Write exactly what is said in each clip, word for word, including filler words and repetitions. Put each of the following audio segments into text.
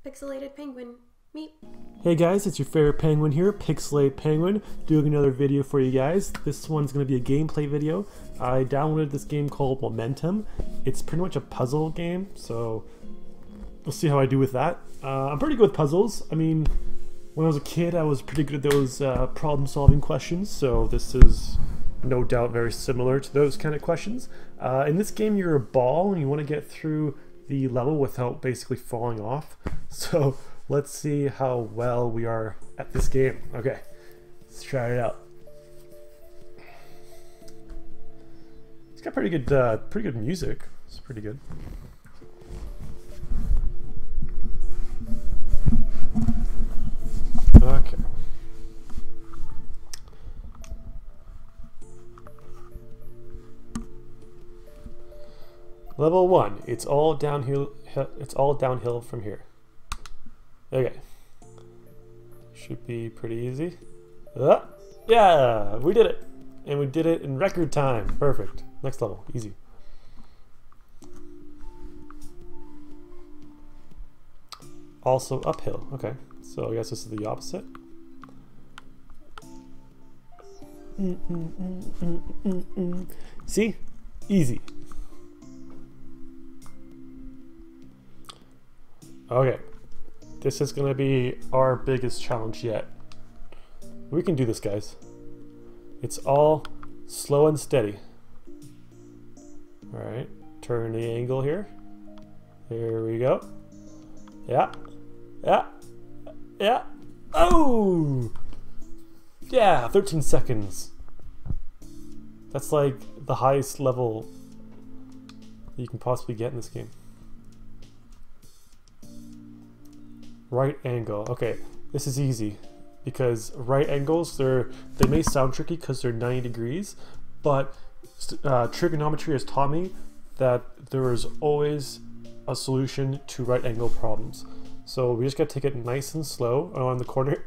Pixelated Penguin. Meep. Hey guys, it's your favorite penguin here, Pixelated Penguin, doing another video for you guys. This one's going to be a gameplay video. I downloaded this game called Momentum. It's pretty much a puzzle game, so we'll see how I do with that. Uh, I'm pretty good with puzzles. I mean, when I was a kid, I was pretty good at those uh, problem-solving questions, so this is no doubt very similar to those kind of questions. Uh, in this game, you're a ball, and you want to get through the level without basically falling off. So let's see how well we are at this game. Okay, let's try it out. It's got pretty good, uh, pretty good music. It's pretty good. Okay. Level one. It's all downhill. It's all downhill from here. Okay. Should be pretty easy. Uh, yeah, we did it, and we did it in record time. Perfect. Next level, easy. Also uphill. Okay, so I guess this is the opposite. Mm, mm, mm, mm, mm, mm. See, easy. Okay, this is gonna be our biggest challenge yet. We can do this, guys. It's all slow and steady. All right, turn the angle here. There we go. Yeah, yeah, yeah. Oh, yeah, thirteen seconds. That's like the highest level you can possibly get in this game. Right angle. Okay, this is easy because right angles, they're they may sound tricky because they're ninety degrees, but uh, trigonometry has taught me that there is always a solution to right angle problems. So we just gotta take it nice and slow on the corner.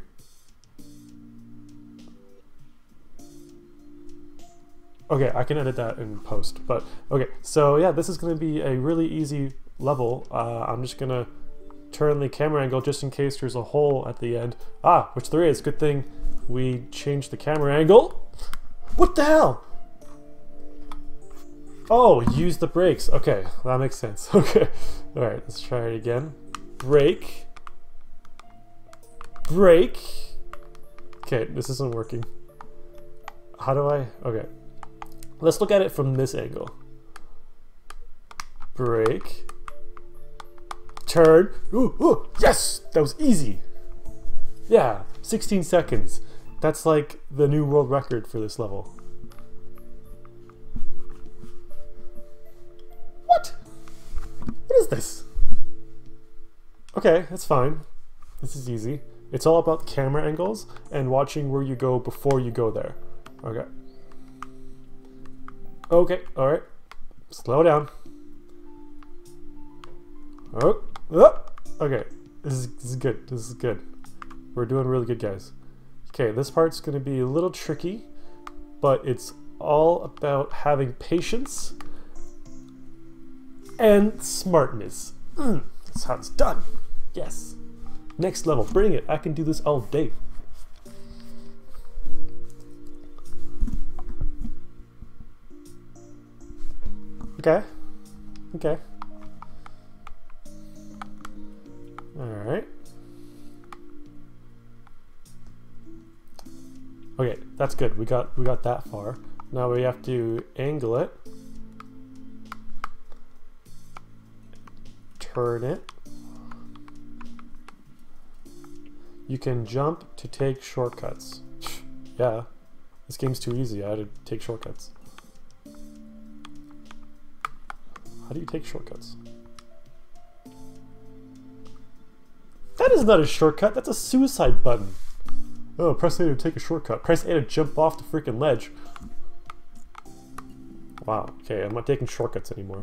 Okay, I can edit that in post, but okay. So yeah, this is gonna be a really easy level. Uh, I'm just gonna turn the camera angle just in case there's a hole at the end. Ah, which there is. Good thing we changed the camera angle. What the hell? Oh, use the brakes. Okay, that makes sense. Okay, all right, let's try it again. Brake. Brake. Okay, this isn't working. How do I? Okay, let's look at it from this angle. Brake. Turn. Ooh, ooh, yes! That was easy. Yeah, sixteen seconds. That's like the new world record for this level. What? What is this? Okay, that's fine. This is easy. It's all about camera angles and watching where you go before you go there. Okay. Okay, alright. Slow down. Oh. Oh, okay, this is, this is good. This is good. We're doing really good, guys. Okay, this part's going to be a little tricky, but it's all about having patience and smartness. Mm, that's how it's done. Yes. Next level. Bring it. I can do this all day. Okay. Okay. Alright. Okay, that's good. We got we got that far. Now we have to angle it. Turn it. You can jump to take shortcuts. Yeah. This game's too easy. I had to take shortcuts. How do you take shortcuts? That is not a shortcut, that's a suicide button. Oh, press A to take a shortcut. Press A to jump off the freaking ledge. Wow, okay, I'm not taking shortcuts anymore.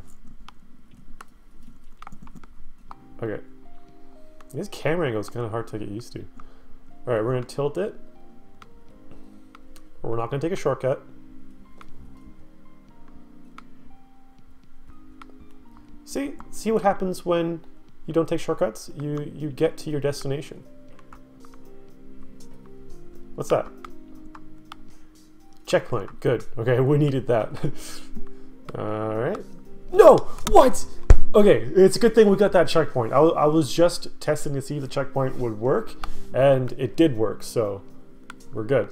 Okay. This camera angle is kind of hard to get used to. Alright, we're going to tilt it. We're not going to take a shortcut. See? See what happens when You don't take shortcuts, you, you get to your destination. What's that? Checkpoint, good. Okay, we needed that. Alright. No! What? Okay, it's a good thing we got that checkpoint. I, I was just testing to see if the checkpoint would work, and it did work, so we're good.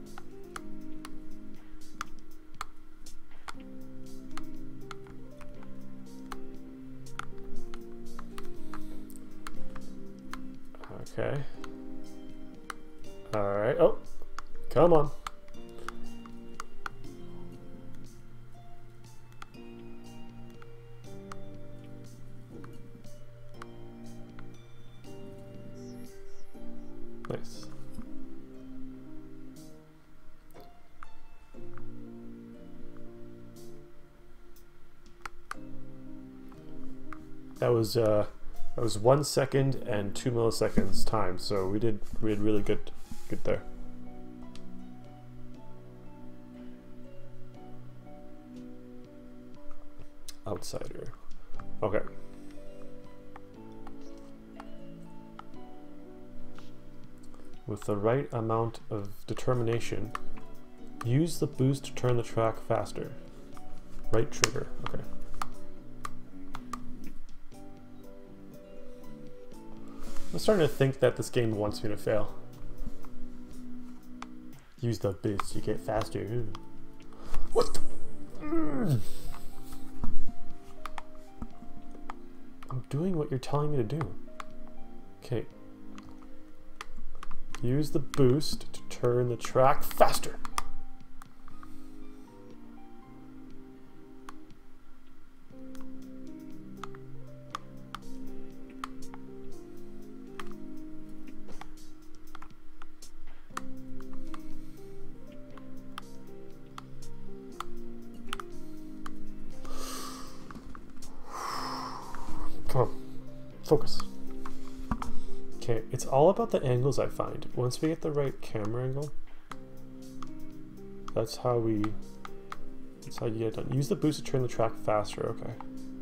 Okay. Alright, oh, come on. Nice. That was uh, that was one second and two milliseconds time, so we did we did really good good there. Outsider. Okay. With the right amount of determination, use the boost to turn the track faster. Right trigger, okay. I'm starting to think that this game wants me to fail. Use the boost, you get faster. Ooh. What the? Mm. I'm doing what you're telling me to do. Okay. Use the boost to turn the track faster. Come on, focus. Okay, it's all about the angles I find. Once we get the right camera angle, that's how we, that's how you get it done. Use the boost to turn the track faster, okay.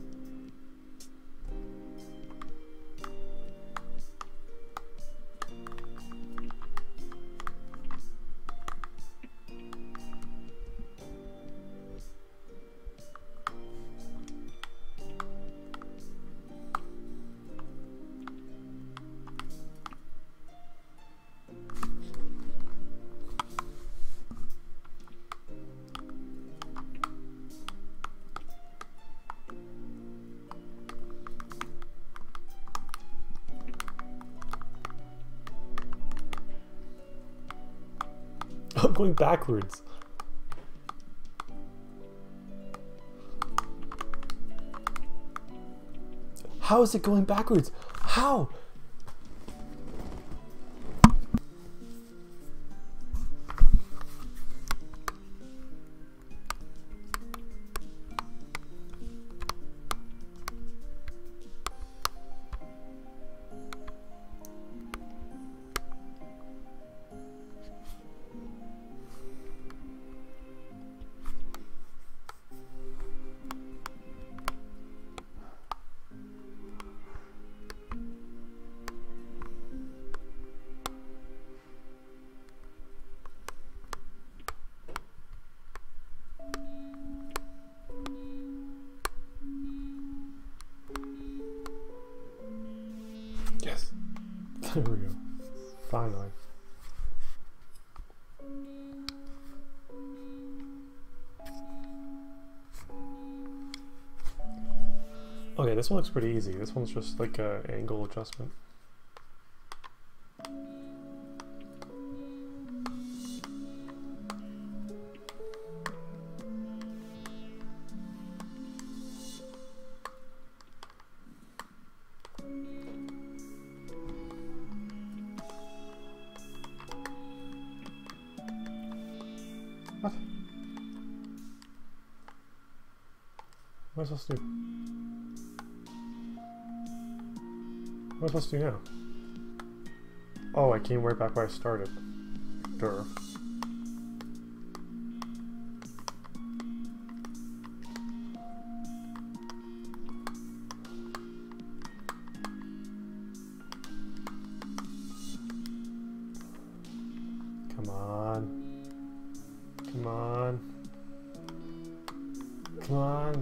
I'm going backwards. How is it going backwards? How? Yes. There we go. Finally. Okay, this one looks pretty easy. This one's just like an angle adjustment. What? What am I supposed to do? What am I supposed to do now? Oh, I came right back where I started. Duh. on. Come on. Come on.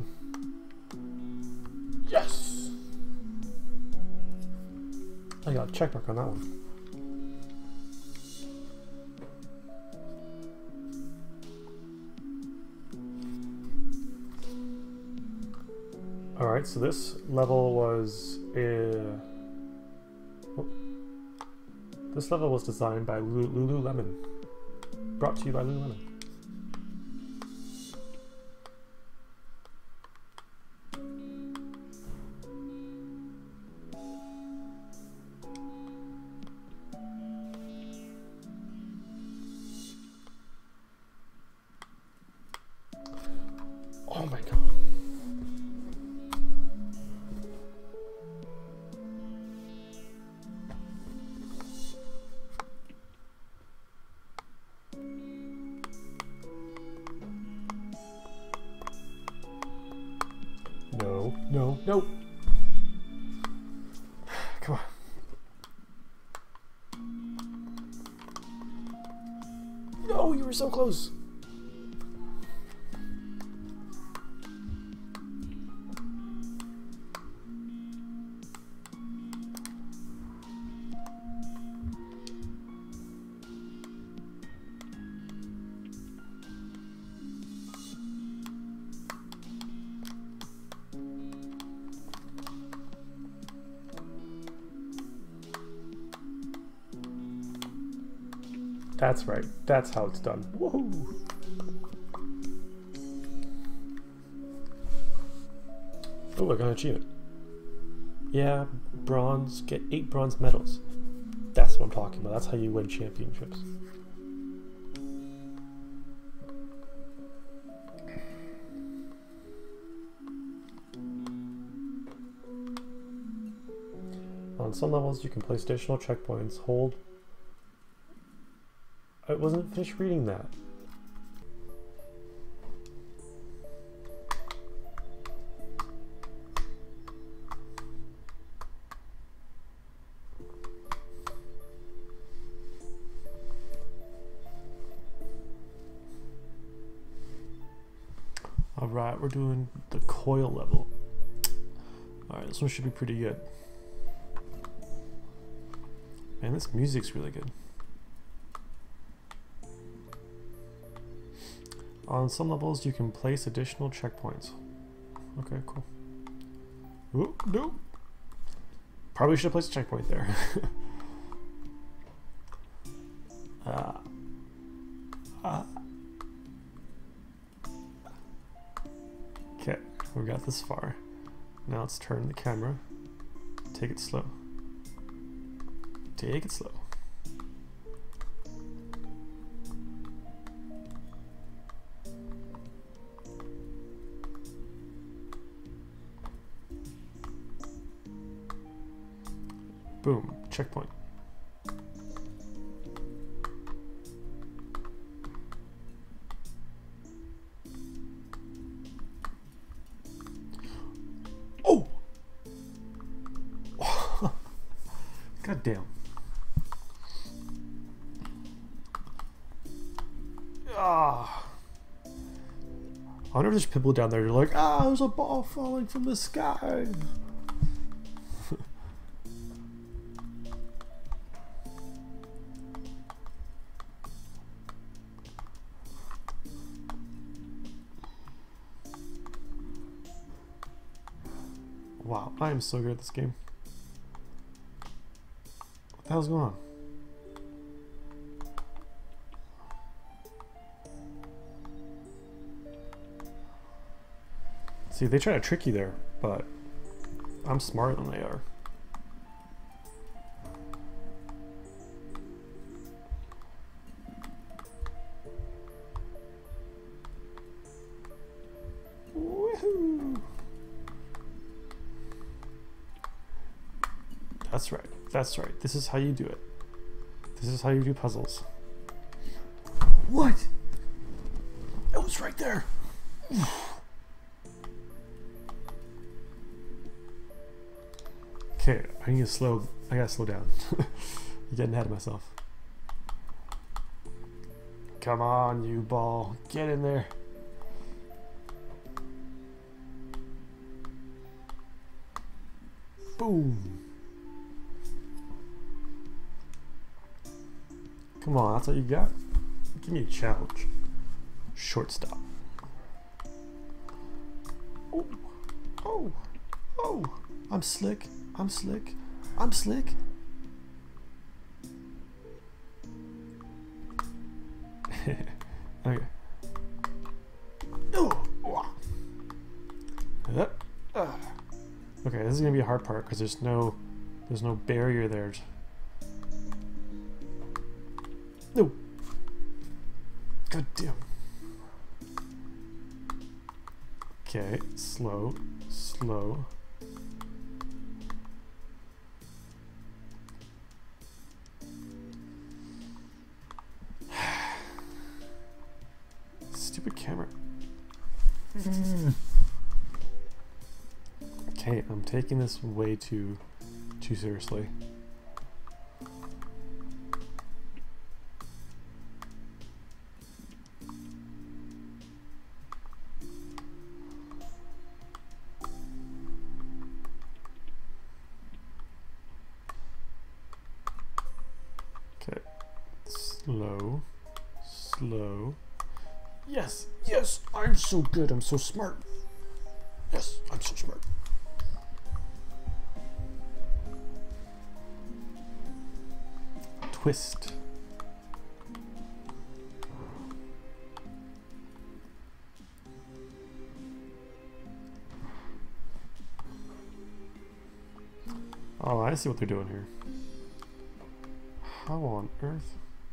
Yes! I got a check mark on that one. Alright, so this level was uh, oh, this level was designed by Lulu, Lululemon. Brought to you by Lululemon. Oh my god. No, no, no. Come on. No, you were so close. That's right. That's how it's done. Woohoo! Oh, I got an achievement. Yeah, bronze. Get eight bronze medals. That's what I'm talking about. That's how you win championships. On some levels, you can place additional checkpoints. Hold. I wasn't finished reading that. Alright, we're doing the coil level. Alright, this one should be pretty good. Man, this music's really good. On some levels, you can place additional checkpoints. Okay, cool. Ooh, no. Probably should have placed a checkpoint there. uh, uh. Okay, we got this far. Now let's turn the camera. Take it slow. Take it slow. Boom, checkpoint. Oh! God damn. Ah. I wonder if there's people down there who are like, ah, there's a ball falling from the sky. Wow, I am so good at this game. What the hell's going on? See, they try to trick you there, but I'm smarter than they are. Woohoo! That's right. That's right. This is how you do it. This is how you do puzzles. What? It was right there. Okay, I need to slow. I gotta slow down. I'm getting ahead of myself. Come on, you ball. Get in there. Boom. Come on, that's what you got? Give me a challenge. Shortstop. Oh, oh, oh. I'm slick. I'm slick. I'm slick. Okay. Oh. Uh, uh. Okay, this is gonna be a hard part because there's no, there's no barrier there. No. God damn. Okay, slow, slow. Stupid camera. Mm. Okay, I'm taking this way too, too seriously. Okay, slow, slow. Yes, yes, I'm so good, I'm so smart. Yes, I'm so smart. Twist. Oh, I see what they're doing here. How on earth?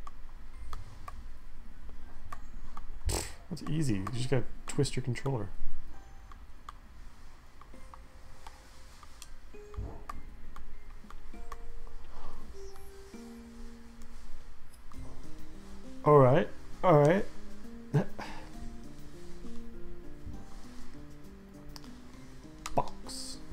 That's easy. You just gotta twist your controller. Alright, alright. Box.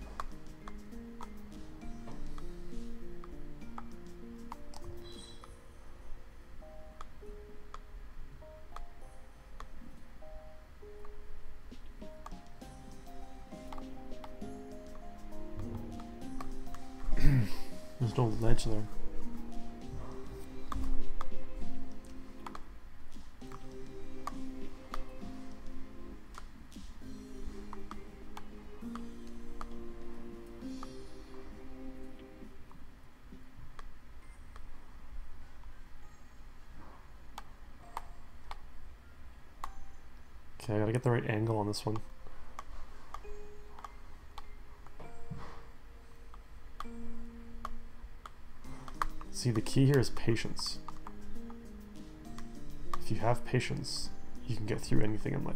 There's no ledge there. Okay, I gotta get the right angle on this one. See, the key here is patience. If you have patience, you can get through anything in life.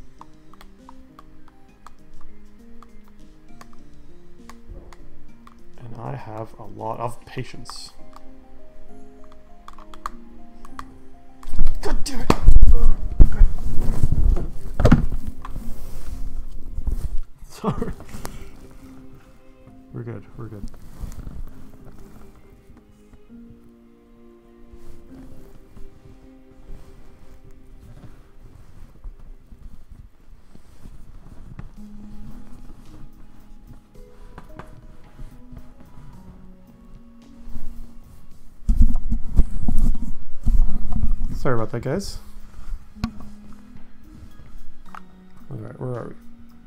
And I have a lot of patience. God damn it! Sorry. We're good, we're good. Sorry about that, guys. Alright, where are we?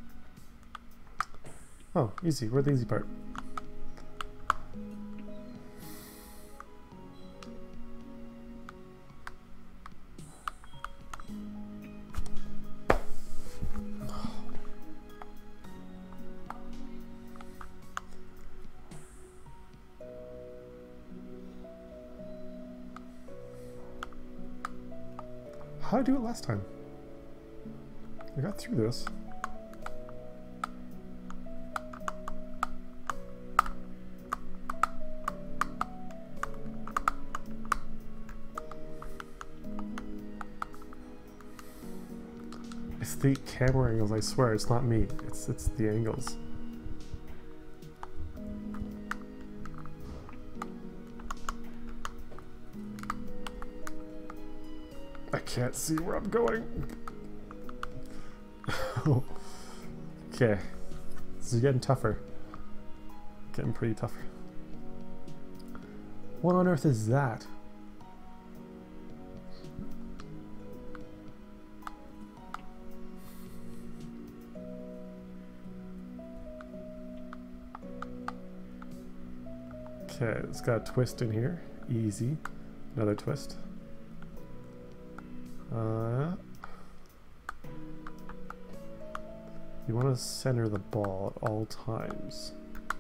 Oh, easy. We're the easy part. How did I do it last time? I got through this. It's the camera angles, I swear, it's not me. It's it's the angles. can't see where I'm going. Okay. This is getting tougher. Getting pretty tougher. What on earth is that? Okay, it's got a twist in here. Easy. Another twist. Uh, you want to center the ball at all times.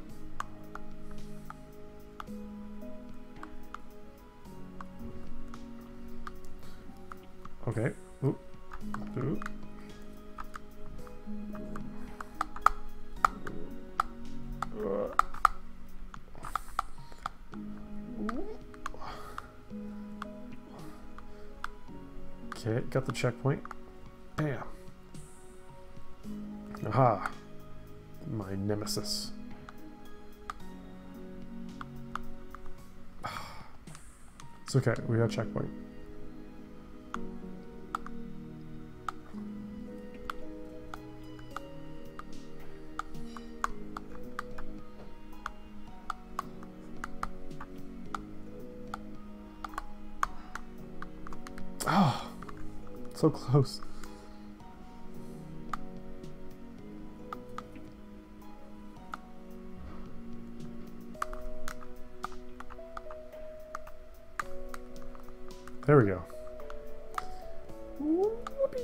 Okay. Ooh. Ooh. Uh. Okay, got the checkpoint. Bam. Aha. My nemesis. It's okay, we got a checkpoint. Oh, so close. There we go. Whoopee.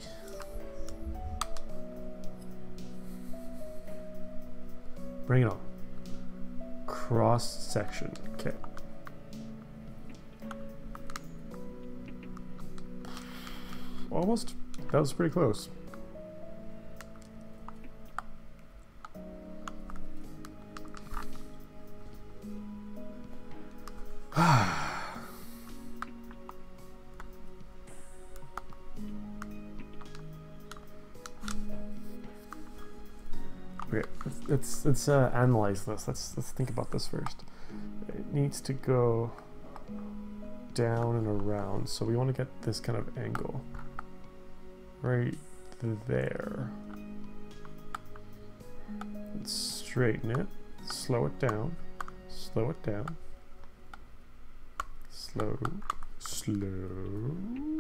Bring it on. Cross section. Okay. Almost. That was pretty close. Okay, let's let's, let's uh, analyze this. Let's let's think about this first. It needs to go down and around, so we want to get this kind of angle right there. Let's straighten it. Slow it down. Slow it down. Slow. Slow.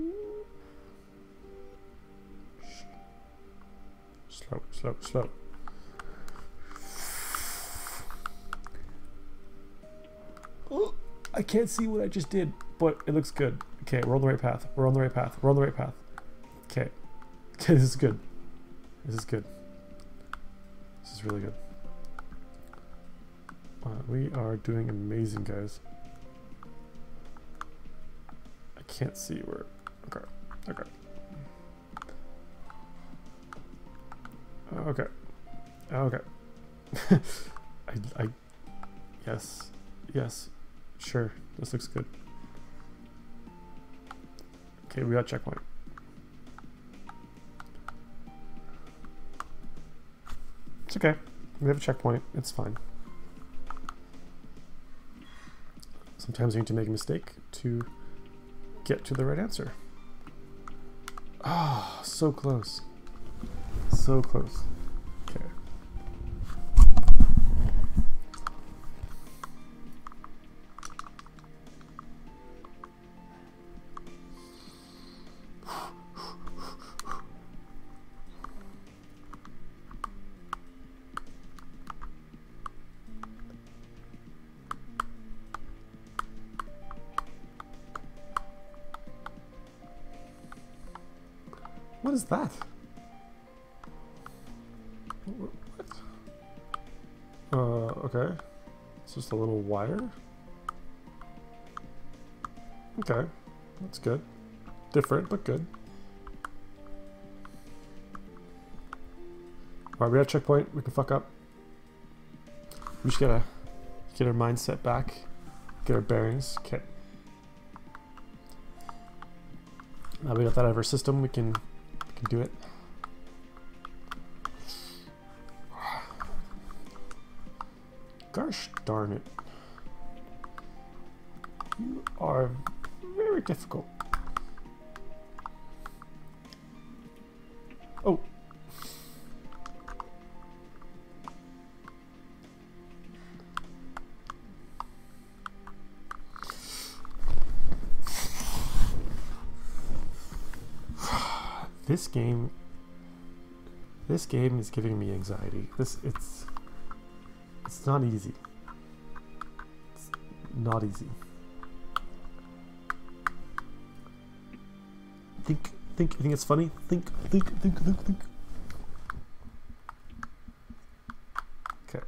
Slow. Slow. Slow. Oh, I can't see what I just did, but it looks good. Okay, we're on the right path. We're on the right path. We're on the right path. Okay. Okay, this is good. This is good. This is really good. Uh, we are doing amazing, guys. I can't see where. Okay. Okay. Okay. Okay. I. I. Yes. Yes. Sure. This looks good. Okay, we got checkpoint. It's okay. We have a checkpoint. It's fine. Sometimes you need to make a mistake to get to the right answer. Ah, oh, so close. So close. Okay. What is that? What? Uh, okay. It's just a little wire. Okay, that's good. Different, but good. Alright, we got a checkpoint. We can fuck up. We just gotta get our mindset back. Get our bearings. Okay. Now we got that out of our system. We can do it. Gosh darn it. You are very difficult. This game, this game is giving me anxiety. This, it's, it's not easy. It's not easy. Think, think, you think it's funny? Think, think, think, think, think. Okay.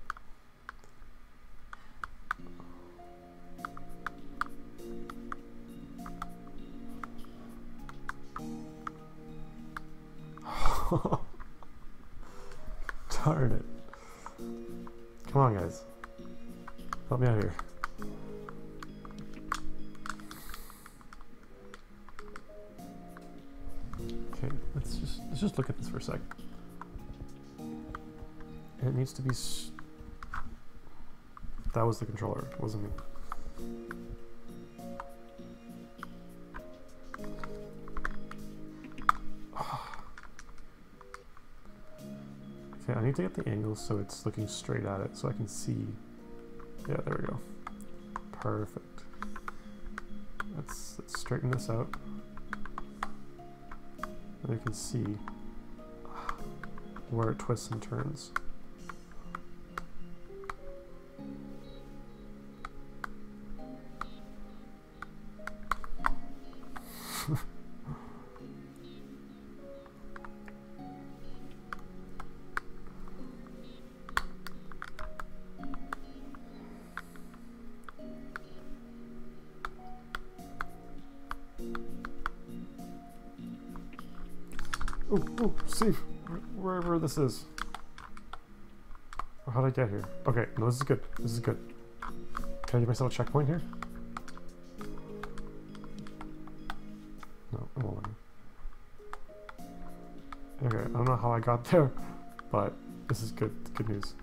Darn it. Come on, guys. Help me out here. Okay, let's just let's just look at this for a sec. It needs to be s that was the controller, it wasn't me. Okay, I need to get the angle so it's looking straight at it so I can see. Yeah, there we go. Perfect. Let's, let's straighten this out. And you can see where it twists and turns. Oh, oh, safe. Wherever this is. How did I get here? Okay, no, this is good. This is good. Can I give myself a checkpoint here? No, it won't let me. Okay, I don't know how I got there, but this is good. Good news.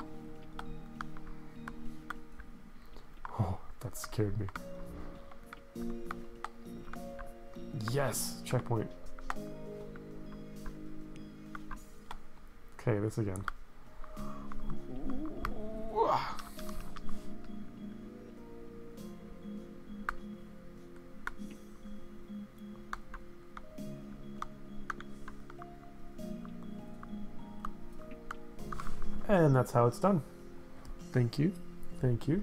Oh, that scared me. Yes! Checkpoint. Okay, this again. And that's how it's done. Thank you. Thank you.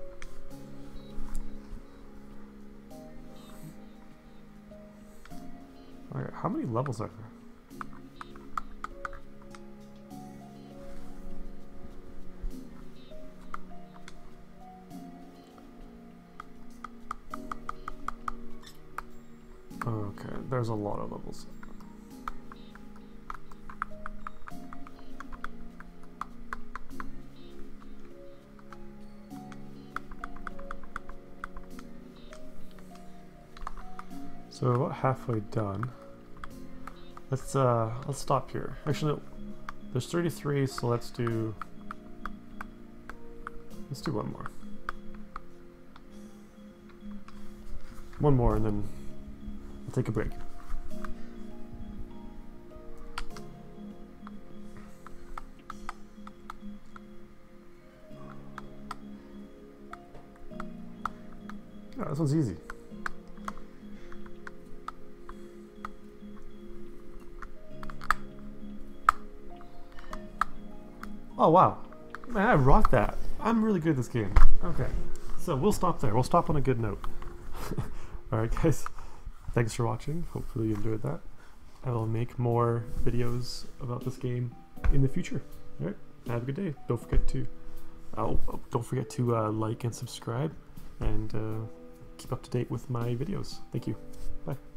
Alright, how many levels are there? Okay, there's a lot of levels. So we're about halfway done. Let's uh let's stop here. Actually, no, there's thirty-three, so let's do let's do one more. One more, and then we'll take a break. Oh, this one's easy. Oh wow, man, I rocked that. I'm really good at this game. Okay, so we'll stop there. We'll stop on a good note. Alright guys, thanks for watching. Hopefully you enjoyed that. I will make more videos about this game in the future. Alright, have a good day. Don't forget to oh, don't forget to uh, like and subscribe, and uh, keep up to date with my videos. Thank you. Bye.